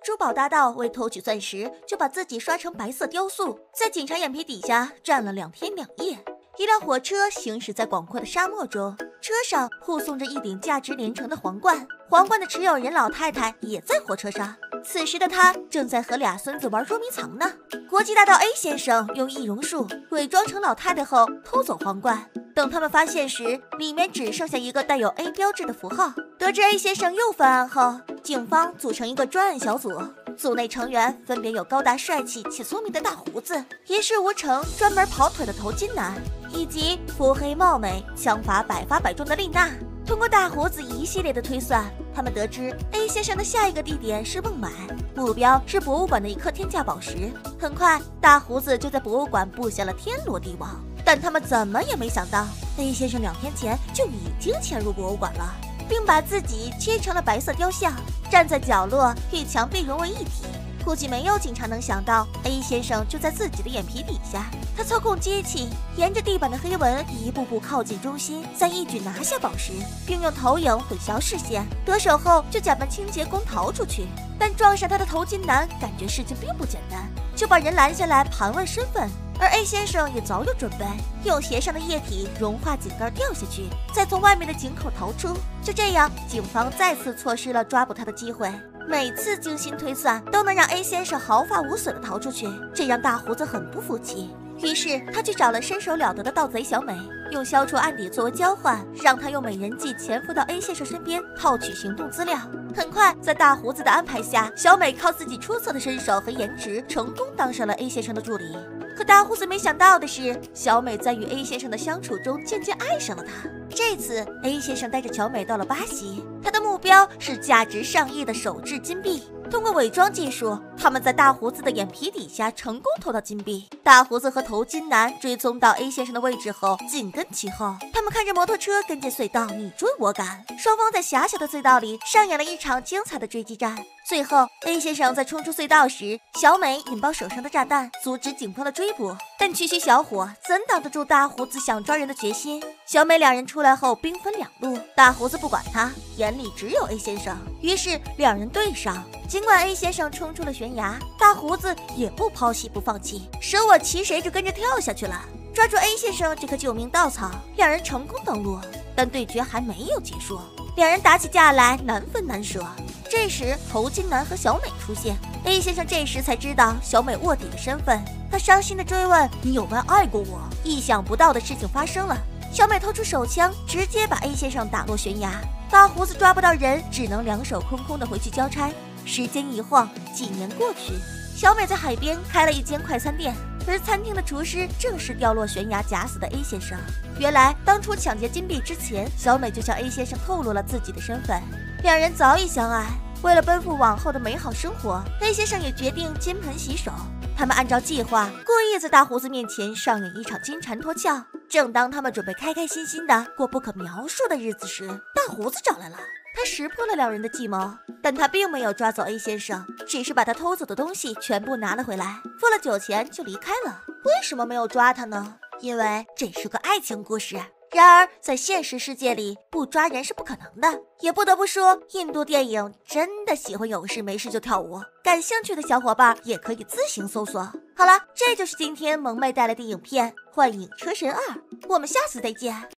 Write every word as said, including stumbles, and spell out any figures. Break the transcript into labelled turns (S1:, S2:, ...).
S1: 珠宝大盗为偷取钻石，就把自己刷成白色雕塑，在警察眼皮底下站了两天两夜。一辆火车行驶在广阔的沙漠中，车上护送着一顶价值连城的皇冠，皇冠的持有人老太太也在火车上。此时的她正在和俩孙子玩捉迷藏呢。国际大盗 A 先生用易容术伪装成老太太后偷走皇冠，等他们发现时，里面只剩下一个带有 A 标志的符号。得知 A 先生又犯案后，警方组成一个专案小组，组内成员分别有高大帅气且聪明的大胡子，一事无成专门跑腿的头巾男，以及肤黑貌美枪法百发百中的丽娜。通过大胡子一系列的推算，他们得知 A 先生的下一个地点是孟买，目标是博物馆的一颗天价宝石。很快，大胡子就在博物馆布下了天罗地网，但他们怎么也没想到 A 先生两天前就已经潜入博物馆了，并把自己切成了白色雕像，站在角落与墙壁融为一体。估计没有警察能想到 A 先生就在自己的眼皮底下。他操控机器沿着地板的黑纹一步步靠近中心，再一举拿下宝石，并用投影混淆视线。得手后就假扮清洁工逃出去，但撞上他的头巾男感觉事情并不简单，就把人拦下来盘问身份。而 A 先生也早有准备，用鞋上的液体融化井盖掉下去，再从外面的井口逃出。就这样，警方再次错失了抓捕他的机会。每次精心推算都能让 A 先生毫发无损地逃出去，这让大胡子很不服气。于是他去找了身手了得的盗贼小美，用消除案底作为交换，让他用美人计潜伏到 A 先生身边，套取行动资料。很快，在大胡子的安排下，小美靠自己出色的身手和颜值，成功当上了 A 先生的助理。可大胡子没想到的是，小美在与 A 先生的相处中渐渐爱上了他。这次 A 先生带着小美到了巴西，他的目标是价值上亿的手制金币。通过伪装技术，他们在大胡子的眼皮底下成功偷到金币。大胡子和头巾男追踪到 A 先生的位置后，紧跟其后。他们看着摩托车跟进隧道，你追我赶，双方在狭小的隧道里上演了一场精彩的追击战。最后 A 先生在冲出隧道时，小美引爆手上的炸弹，阻止警方的追捕，但区区小火怎挡得住大胡子想抓人的决心？小美两人出来后兵分两路，大胡子不管他，眼里只有 A 先生，于是两人对上。尽管 A 先生冲出了悬崖，大胡子也不抛弃不放弃，舍我其谁就跟着跳下去了。抓住 A 先生这颗救命稻草，两人成功登陆，但对决还没有结束，两人打起架来难分难舍。这时头巾男和小美出现， A 先生这时才知道小美卧底的身份，他伤心地追问：你有没有爱过我？意想不到的事情发生了，小美掏出手枪，直接把 A 先生打落悬崖。大胡子抓不到人，只能两手空空地回去交差。时间一晃，几年过去，小美在海边开了一间快餐店，而餐厅的厨师正是掉落悬崖假死的 A 先生。原来当初抢劫金币之前，小美就向 A 先生透露了自己的身份，两人早已相爱。为了奔赴往后的美好生活， A 先生也决定金盆洗手。他们按照计划，故意在大胡子面前上演一场金蝉脱壳。正当他们准备开开心心的过不可描述的日子时，大胡子找来了。他识破了两人的计谋，但他并没有抓走 A 先生，只是把他偷走的东西全部拿了回来，付了酒钱就离开了。为什么没有抓他呢？因为这是个爱情故事。然而在现实世界里，不抓人是不可能的。也不得不说，印度电影真的喜欢有事没事就跳舞，感兴趣的小伙伴也可以自行搜索。好了，这就是今天萌妹带来的影片《幻影车神二》，我们下次再见。